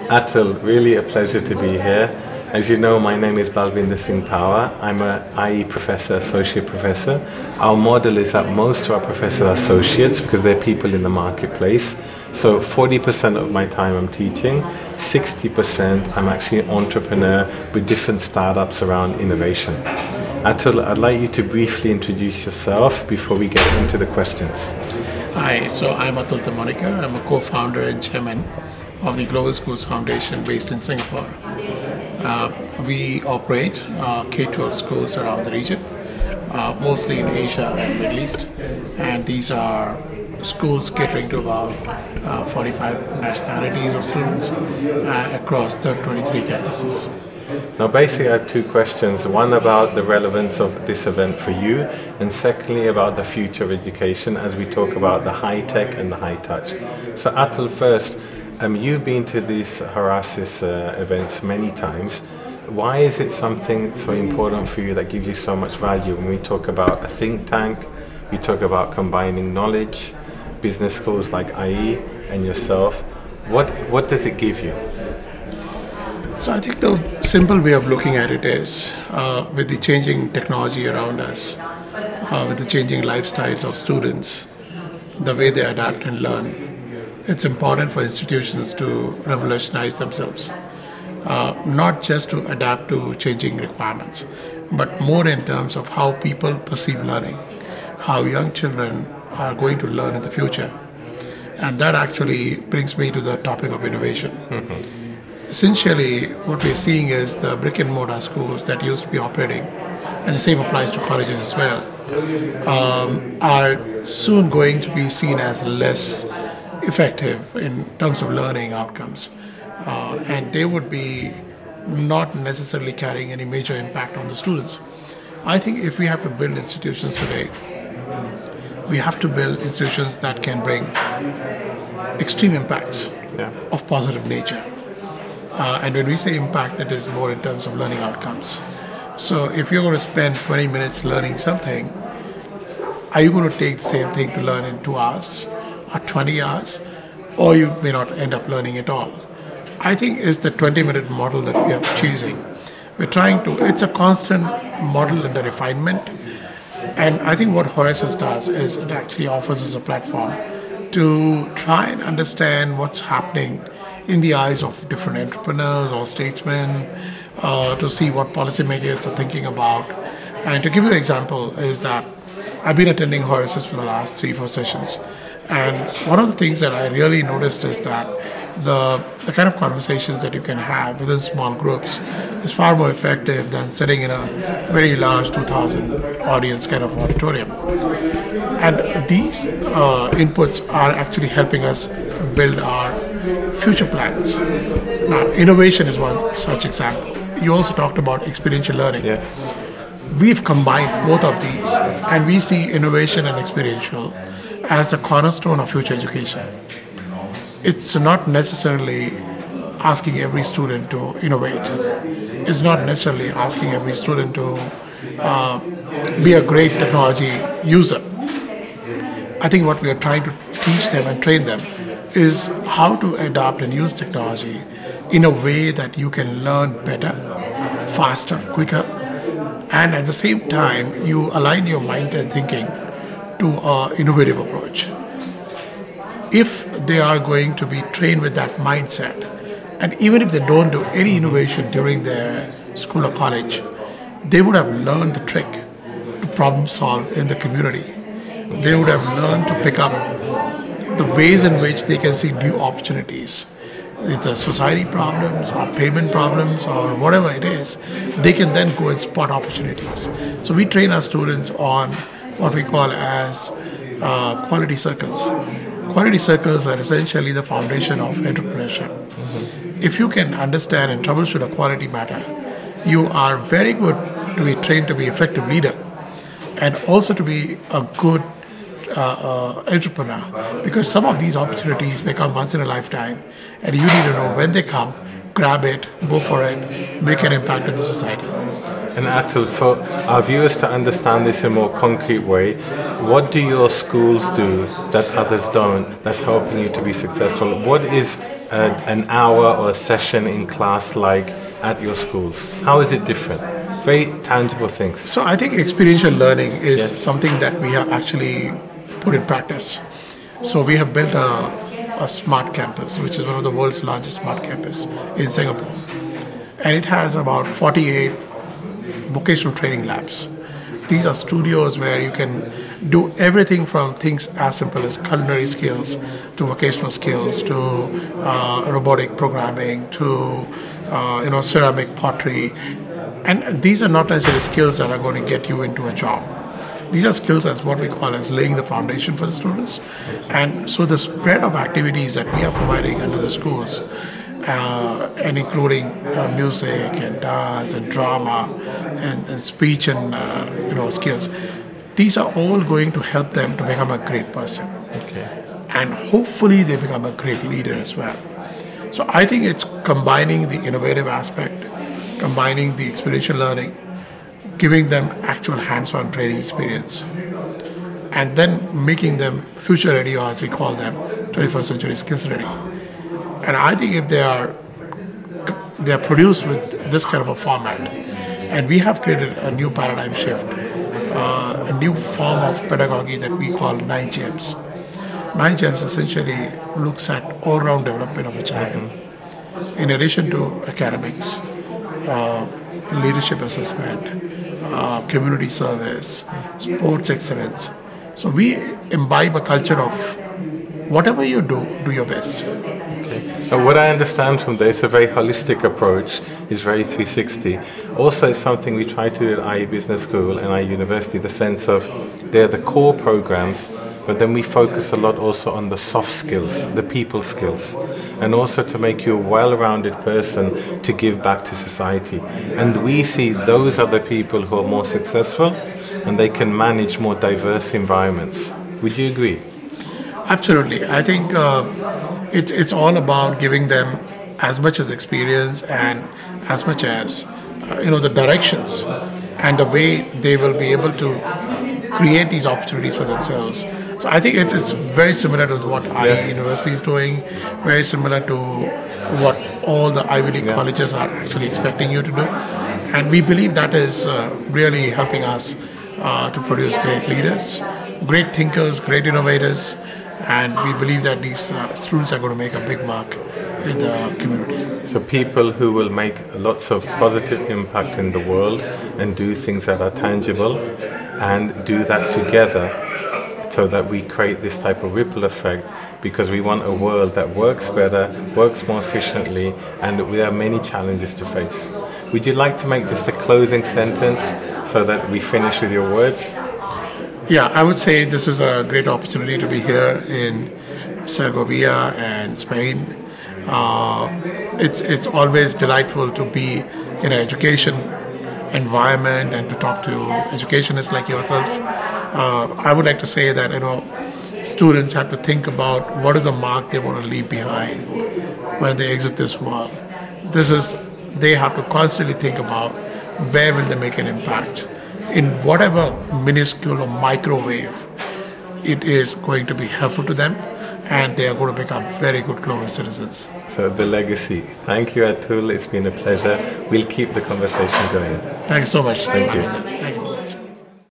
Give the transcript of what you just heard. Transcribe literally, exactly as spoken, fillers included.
Atul, really a pleasure to be here. As you know, my name is Balvinder Singh Powar. I'm a I E professor, associate professor. Our model is that most of our professors are associates because they're people in the marketplace. So forty percent of my time I'm teaching, sixty percent I'm actually an entrepreneur with different startups around innovation. Atul, I'd like you to briefly introduce yourself before we get into the questions. Hi, so I'm Atul Temurnikar. I'm a co-founder and chairman of the Global Schools Foundation based in Singapore. Uh, we operate uh, K twelve schools around the region, uh, mostly in Asia and Middle East, and these are schools catering to about uh, forty-five nationalities of students uh, across the twenty-three campuses. Now basically I have two questions, one about the relevance of this event for you, and secondly about the future of education as we talk about the high tech and the high touch. So Atul, first, um, you've been to these Horasis uh, events many times. Why is it something so important for you that gives you so much value? When we talk about a think tank, we talk about combining knowledge, business schools like I E and yourself, what, what does it give you? So I think the simple way of looking at it is, uh, with the changing technology around us, uh, with the changing lifestyles of students, the way they adapt and learn, it's important for institutions to revolutionize themselves. Uh, not just to adapt to changing requirements, but more in terms of how people perceive learning, how young children are going to learn in the future. And that actually brings me to the topic of innovation. Mm-hmm. Essentially, what we're seeing is the brick and mortar schools that used to be operating, and the same applies to colleges as well, um, are soon going to be seen as less effective in terms of learning outcomes. Uh, and they would be not necessarily carrying any major impact on the students. I think if we have to build institutions today, we have to build institutions that can bring extreme impacts yeah. of positive nature. Uh, and when we say impact, it is more in terms of learning outcomes. So if you're going to spend twenty minutes learning something, are you going to take the same thing to learn in two hours or twenty hours? Or you may not end up learning at all. I think it's the twenty minute model that we are choosing. We're trying to, it's a constant model under refinement. And I think what Horasis does is it actually offers us a platform to try and understand what's happening in the eyes of different entrepreneurs or statesmen, uh, to see what policymakers are thinking about. And to give you an example is that I've been attending Horasis for the last three, four sessions. And one of the things that I really noticed is that the, the kind of conversations that you can have within small groups is far more effective than sitting in a very large two thousand audience kind of auditorium. And these uh, inputs are actually helping us build our future plans. Now, innovation is one such example. You also talked about experiential learning. Yes. We've combined both of these, and we see innovation and experiential as the cornerstone of future education. It's not necessarily asking every student to innovate. It's not necessarily asking every student to uh, be a great technology user. I think what we are trying to teach them and train them is how to adopt and use technology in a way that you can learn better, faster, quicker, and at the same time you align your mind and thinking to an innovative approach. If they are going to be trained with that mindset, and even if they don't do any innovation during their school or college, they would have learned the trick to problem solve in the community. They would have learned to pick up the ways in which they can see new opportunities. It's a society problems or payment problems or whatever it is, they can then go and spot opportunities. So we train our students on what we call as uh, quality circles. Quality circles are essentially the foundation of entrepreneurship. Mm-hmm. If you can understand and troubleshoot a quality matter, you are very good to be trained to be an effective leader and also to be a good uh, uh, entrepreneur, because some of these opportunities may come once in a lifetime and you need to know when they come, grab it, go for it, make an impact in the society. And Atul, for our viewers to understand this in a more concrete way, what do your schools do that others don't that's helping you to be successful? What is a, an hour or a session in class like at your schools? How is it different? Very tangible things. So I think experiential learning is Yes. something that we have actually put in practice. So we have built a, a smart campus, which is one of the world's largest smart campus in Singapore. And it has about forty-eight vocational training labs. These are studios where you can do everything from things as simple as culinary skills to vocational skills to uh, robotic programming to uh, you know ceramic pottery. And these are not necessarily skills that are going to get you into a job. These are skills as what we call as laying the foundation for the students. And so the spread of activities that we are providing under the schools, uh, and including uh, music and dance and drama and, and speech and uh, you know skills, these are all going to help them to become a great person. Okay. And hopefully they become a great leader as well. So I think it's combining the innovative aspect, combining the experiential learning, giving them actual hands-on training experience, and then making them future ready, or as we call them, twenty-first century skills ready. And I think if they are they are produced with this kind of a format, and we have created a new paradigm shift, uh, a new form of pedagogy that we call nine gems. Nine gems essentially looks at all-round development of a child, in addition to academics, uh, leadership assessment, uh, community service, sports excellence. So we imbibe a culture of whatever you do, do your best. So what I understand from this, a very holistic approach, is very three sixty. Also, it's something we try to do at I E Business School and I E University, the sense of they're the core programs, but then we focus a lot also on the soft skills, the people skills, and also to make you a well-rounded person to give back to society. And we see those are the people who are more successful and they can manage more diverse environments. Would you agree? Absolutely. I think uh, it, it's all about giving them as much as experience and as much as uh, you know the directions and the way they will be able to create these opportunities for themselves. So I think it's, it's very similar to what I E Yes. University is doing, very similar to what all the Ivy League Yeah. colleges are actually expecting you to do. And we believe that is uh, really helping us uh, to produce great leaders, great thinkers, great innovators, and we believe that these uh, students are going to make a big mark in the community. So people who will make lots of positive impact in the world and do things that are tangible and do that together, so that we create this type of ripple effect, because we want a world that works better, works more efficiently, and we have many challenges to face. Would you like to make just a closing sentence so that we finish with your words? Yeah, I would say this is a great opportunity to be here in Segovia and Spain. Uh, it's it's always delightful to be in an education environment and to talk to educationists like yourself. Uh, I would like to say that you know students have to think about what is the mark they want to leave behind when they exit this world. This is they have to constantly think about where will they make an impact in whatever minuscule or microwave it is going to be helpful to them, and they are going to become very good global citizens. So the legacy. Thank you, Atul. It's been a pleasure. We'll keep the conversation going. Thank you so much. Thank you. Thank you.